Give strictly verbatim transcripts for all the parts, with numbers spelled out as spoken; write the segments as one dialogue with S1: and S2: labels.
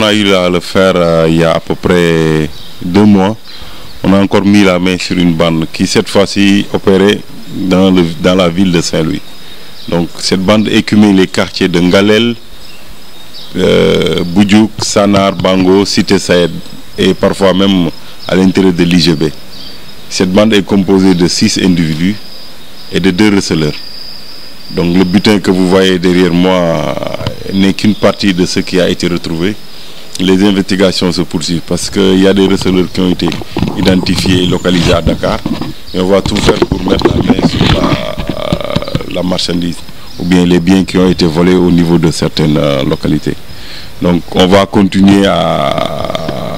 S1: a eu à le faire euh, il y a à peu près deux mois. On a encore mis la main sur une bande qui cette fois-ci opérait dans, le, dans la ville de Saint-Louis. Donc cette bande écumait les quartiers de Ngalel, euh, Boudjouk, Sanar, Bango, Cité Saïd et parfois même à l'intérieur de l'I G B. Cette bande est composée de six individus et de deux receleurs. Donc le butin que vous voyez derrière moi n'est qu'une partie de ce qui a été retrouvé. Les investigations se poursuivent parce qu'il y a des receleurs qui ont été identifiés et localisés à Dakar. Et on va tout faire pour mettre la main sur la, la marchandise ou bien les biens qui ont été volés au niveau de certaines euh, localités. Donc on va continuer à,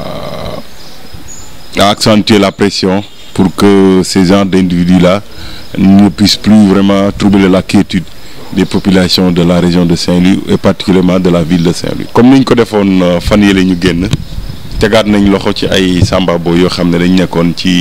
S1: à accentuer la pression pour que ces gens d'individus-là ne puissent plus vraiment troubler la quiétude des populations de la région de Saint-Louis et particulièrement de la ville de Saint-Louis. Comme niñ ko defoon fan yële ñu génn tegaat nañ loxo ci ay sambabo yoo xam ne dañ nekkoon ci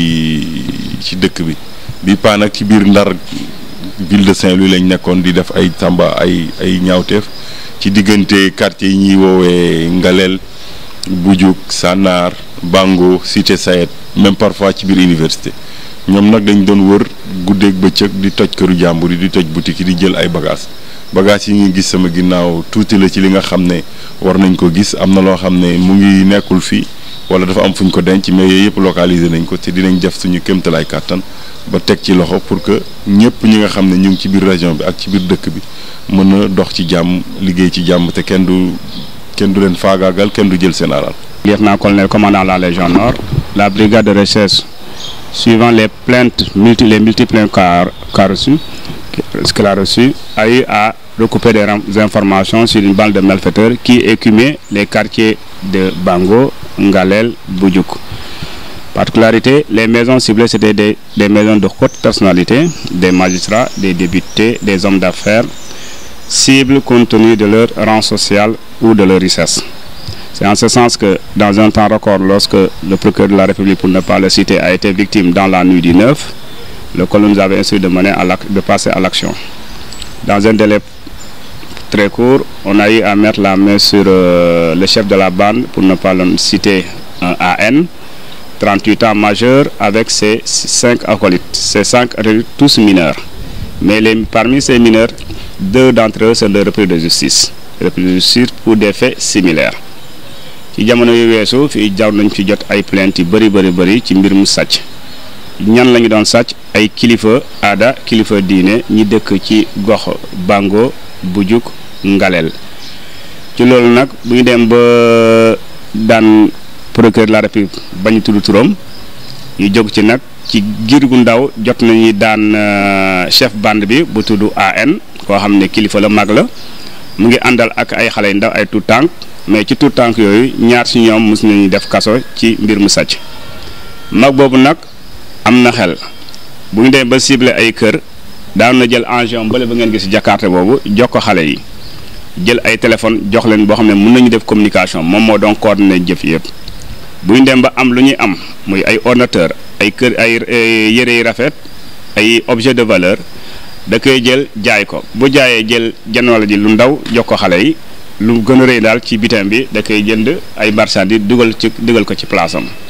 S1: ci dëkk bi bi paa nag ci biir Ndar ville de Saint-Louis lañ nekkoon di def ay samba ay ay ñaawteef ci diggante quartier yi ñuy woowee Ngalel, Boudjouk, Sanar, Bango, Cité Saïd, même parfois ci biir université. ñoom nag dañ doon wër guddeeg bëccëg di toj këru jàmbur yi di toj boutique yi di jël ay bagages bagages yi ñuy gis sama ginnaaw tuuti la ci li nga xam ne war nañ ko gis am na loo xam ne mu ngi nekkul fii wala dafa am fu ñu ko denc mais yooyu yëpp localisé nañ ko te dinañ def suñu kéemtalaay kàttan ba teg ci loxo pour que ñëpp ñi nga xam ne ñu ngi ci biir région bi ak ci biir dëkk bi mën a dox ci jàmm liggéey ci jàmm te kenn du kenn du leen faagaagal kenn du jël seen alal.
S2: Lieutenant-colonel commandant la Légion Nord, la brigade de recherche. Suivant les plaintes, multi, les multiples plaintes qu'a reçues, qu'elle a reçues, a eu à recouper des informations sur une bande de malfaiteurs qui écumait les quartiers de Bango, Ngalel, Boudjouk. Particularité, les maisons ciblées c'était des, des maisons de haute personnalité, des magistrats, des députés, des hommes d'affaires, cibles compte tenu de leur rang social ou de leur richesse. C'est en ce sens que, dans un temps record, lorsque le procureur de la République, pour ne pas le citer, a été victime dans la nuit du neuf, le colonel nous avait instruit de, mener à de passer à l'action. Dans un délai très court, on a eu à mettre la main sur euh, le chef de la bande, pour ne pas le citer, un A N, trente-huit ans majeur, avec ses cinq acolytes. Ces cinq acolytes, tous mineurs. Mais les, parmi ces mineurs, deux d'entre eux sont des repris de justice. Repris de justice pour des faits similaires. ci jamono yu weesu fii jaww nañ fi jot ay plainte yu bëri bëri bëri ci mbir mu sàcc ñan lañu doon sàcc ay kilifa aada kilifa diine ñi dëkk ci gox Bango Boudjouk Ngalel ci loolu nag bu ñu dem ba daan procureur de la République bañ tudd turam ñu jóg ci nag ci giir gu ndaw jot nañu daan chef bande bi bu tudd A N koo xam ne kilifa la mag la mu ngi àndal ak ay xale yu ndaw ay tout tànk mais ci tout tànk yooyu ñaar si ñoom mos nañu def kaso ci mbir mu sàcc mag boobu nag am na xel bu ñu demee ba ciblé ay kër daan na jël engin bële ba ngeen gis Jakarta boobu jox ko xale yi jël ay téléphone jox leen boo xam ne mën nañu def communication moom moo doon coordonné jëf yëpp bu ñu dem ba am lu ñuy am muy ay ordinateur ay kër ay yére yu rafet ay objet de valeur da koy jël jaay ko bu jaayee jël janwala ji lu ndaw jox ko xale yi lu gën a rëy daal ci bitim bi da koy jënd ay marchandises dugal ci dugal ko ci place am